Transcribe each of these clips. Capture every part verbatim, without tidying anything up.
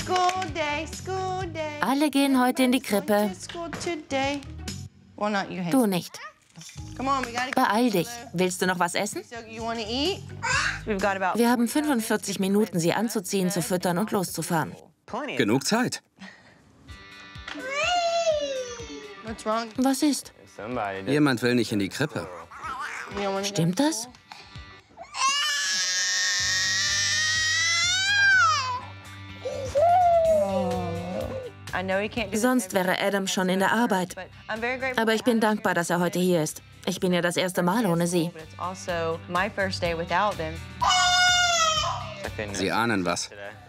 Alle gehen heute in die Krippe. Du nicht. Beeil dich. Willst du noch was essen? Wir haben fünfundvierzig Minuten, sie anzuziehen, zu füttern und loszufahren. Genug Zeit. Was ist? Jemand will nicht in die Krippe. Stimmt das? Sonst wäre Adam schon in der Arbeit. Aber ich bin dankbar, dass er heute hier ist. Ich bin ja das erste Mal ohne sie. Sie ahnen was.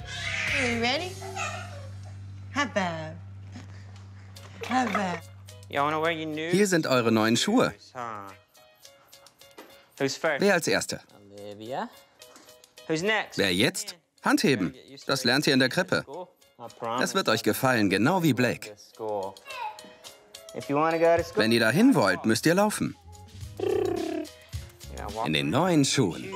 Hier sind eure neuen Schuhe. Wer als Erster? Wer jetzt? Handheben. Das lernt ihr in der Krippe. Das wird euch gefallen, genau wie Blake. Wenn ihr dahin wollt, müsst ihr laufen. In den neuen Schuhen.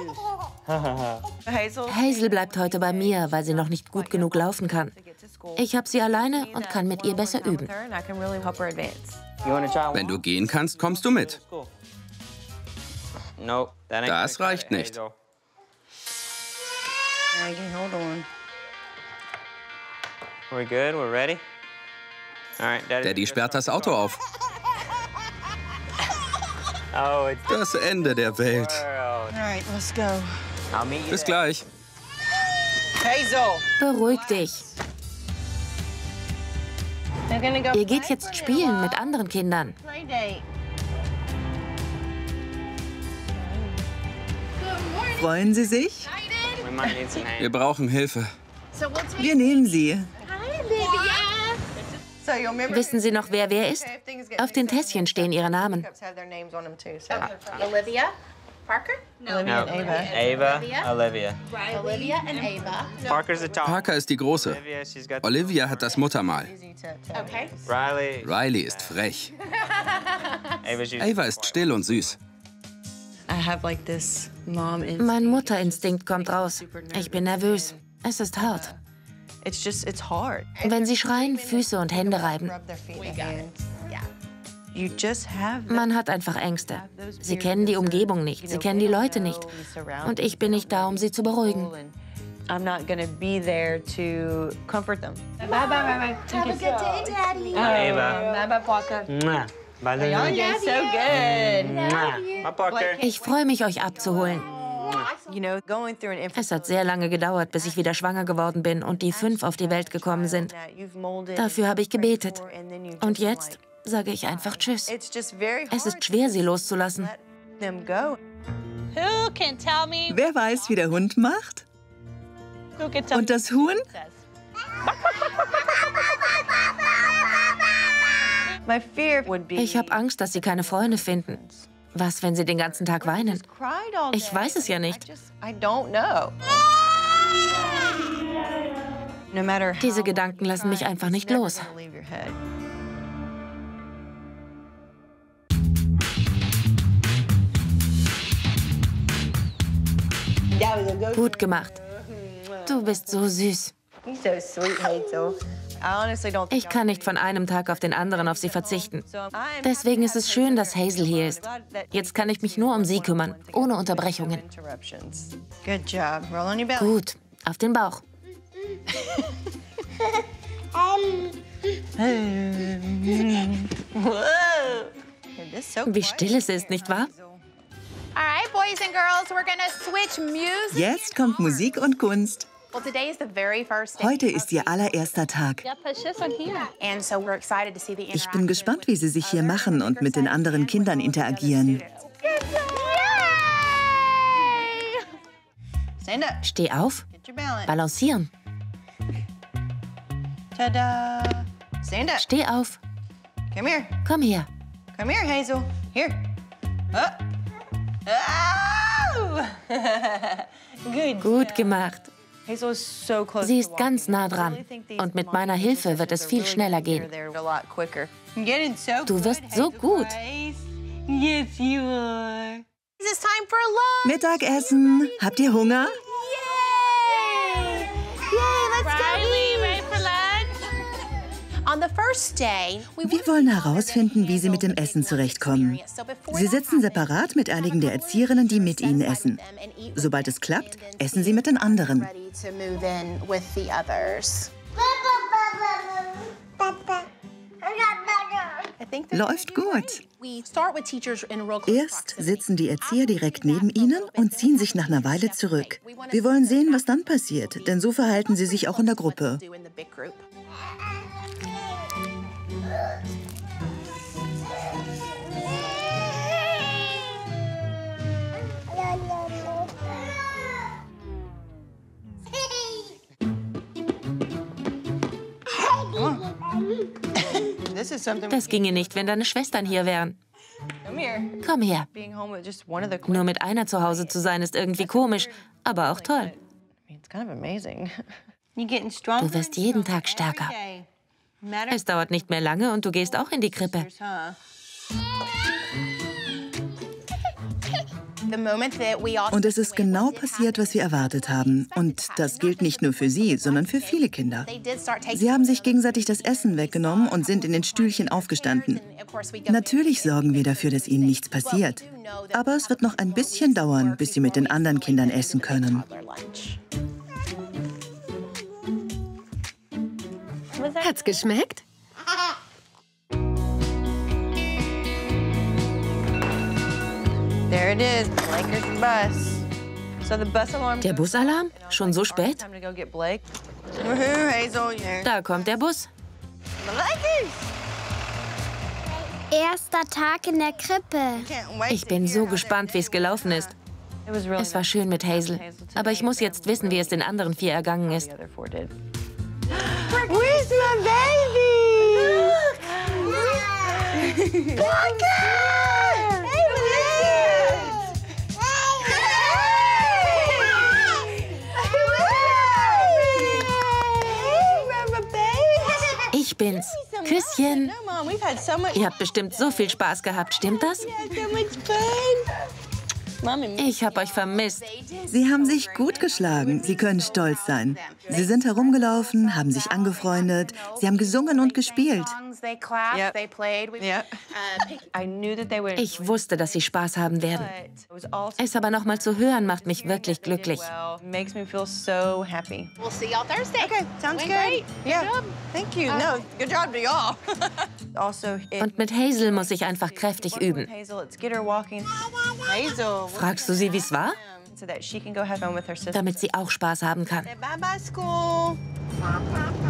Hazel bleibt heute bei mir, weil sie noch nicht gut genug laufen kann. Ich habe sie alleine und kann mit ihr besser üben. Wenn du gehen kannst, kommst du mit. Das reicht nicht. Daddy sperrt das Auto auf. Das Ende der Welt. Bis gleich. Beruhig dich. Ihr geht jetzt spielen mit anderen Kindern. Freuen Sie sich? Wir brauchen Hilfe. Wir nehmen sie. Wissen Sie noch, wer wer ist? Auf den Tässchen stehen ihre Namen. Olivia, Parker? No. No. Ava, Olivia. Olivia and Ava. Parker's the top. Parker ist die Große. Olivia, she's got. Olivia hat das Muttermal. Okay. Riley. Riley ist frech. Ava's usually Ava ist still und süß. Mein Mutterinstinkt kommt raus. Ich bin nervös. Es ist hart. Wenn sie schreien, Füße und Hände reiben. Man hat einfach Ängste. Sie kennen die Umgebung nicht, sie kennen die Leute nicht. Und ich bin nicht da, um sie zu beruhigen. I'm not gonna be there to comfort them. Bye bye bye bye. Have a good day, Daddy. Ava. Bye bye, Parker. Mwah. Bye, Y'all Lily. doing so good. Mwah. Bye, Parker. Ich freue mich, euch abzuholen. You know, going through an Es hat sehr lange gedauert, bis ich wieder schwanger geworden bin und die fünf auf die Welt gekommen sind. Dafür habe ich gebetet. Und jetzt sage ich einfach Tschüss. Es ist schwer, sie loszulassen. Who can tell me? Wer weiß, wie der Hund macht? Who can tell Und das Huhn? My fear would be. Ich habe Angst, dass sie keine Freunde finden. Was, wenn sie den ganzen Tag weinen? Ich weiß es ja nicht. I don't know. No matter how Diese Gedanken lassen mich einfach nicht los. never leave your head. Gut gemacht. Du bist so süß. He's so sweet, Hazel. I honestly don't think Ich kann nicht von einem Tag auf den anderen auf sie verzichten. Deswegen ist es schön, dass Hazel hier ist. Jetzt kann ich mich nur um sie kümmern, ohne Unterbrechungen. interruptions. Good job. Roll on your belly. Gut, auf den Bauch. This is so Wie still es ist, nicht wahr? All right, boys and girls, we're gonna switch music. Jetzt kommt Musik und Kunst. Well, today is the very first day. Heute ist ihr allererster Tag. Yeah, push this one here. And so we're excited to see the Ich bin gespannt, wie sie sich hier machen und mit den anderen Kindern interagieren. Stand up. Steh auf, Get your balance. balancieren. Ta-da. Stand up. Steh auf, Come here. komm her. Come here, Hazel. Here. Up. Oh! Good. Gut gemacht. Hazel is so close. Sie to ist ganz walking. nah I dran. really think these Und mit mom meiner and Hilfe wird es sisters viel are really schneller gonna gehen. get her there a lot quicker. You're getting so Du good, wirst so Hazel gut. Price. Yes, you are. It's time for lunch. Mittagessen. Habt ihr Hunger? Yay! Yay, let's go Riley, eat. ready for Wir wollen herausfinden, wie sie mit dem Essen zurechtkommen. Sie sitzen separat mit einigen der Erzieherinnen, die mit ihnen essen. Sobald es klappt, essen sie mit den anderen. Läuft gut. Erst sitzen die Erzieher direkt neben ihnen und ziehen sich nach einer Weile zurück. Wir wollen sehen, was dann passiert, denn so verhalten sie sich auch in der Gruppe. Das ginge nicht, wenn deine Schwestern hier wären. Komm her. Nur mit einer zu Hause zu sein, ist irgendwie komisch, aber auch toll. Du wirst jeden Tag stärker. Es dauert nicht mehr lange und du gehst auch in die Krippe. Und es ist genau passiert, was wir erwartet haben. Und das gilt nicht nur für sie, sondern für viele Kinder. Sie haben sich gegenseitig das Essen weggenommen und sind in den Stühlchen aufgestanden. Natürlich sorgen wir dafür, dass ihnen nichts passiert. Aber es wird noch ein bisschen dauern, bis sie mit den anderen Kindern essen können. Hat's geschmeckt? There it is, Lakers bus. So the bus alarm. Der Busalarm? Schon so spät? Time to go get Blake. Woohoo, Hazel, yeah. Da kommt der Bus. The Lakers. Erster Tag in der Krippe. Can't wait Ich to bin hear so how gespannt, wie es gelaufen ist. It was really Es war nice. schön mit Hazel. Aber ich muss jetzt wissen, wie es den anderen vier ergangen ist. The other four did. Where's my baby? Look! Ich bin's. Küsschen. Ihr habt bestimmt so viel Spaß gehabt, stimmt das? Ich hab euch vermisst. Sie haben sich gut geschlagen. Sie können stolz sein. Sie sind herumgelaufen, haben sich angefreundet. Sie haben gesungen und gespielt. Ich wusste, dass sie Spaß haben werden. Es aber noch mal zu hören, macht mich wirklich glücklich. Makes me feel so happy. We'll see y'all Thursday. Okay, sounds Doing good. great. Yeah. Thank you. No, good job to y'all. Also, it- Und mit Hazel muss ich einfach kräftig üben. Hazel, let's get her walking. Hazel. Fragst du sie, wie's war? So that she can go have fun with her sister. Damit sie auch Spaß haben kann. Bye bye, school.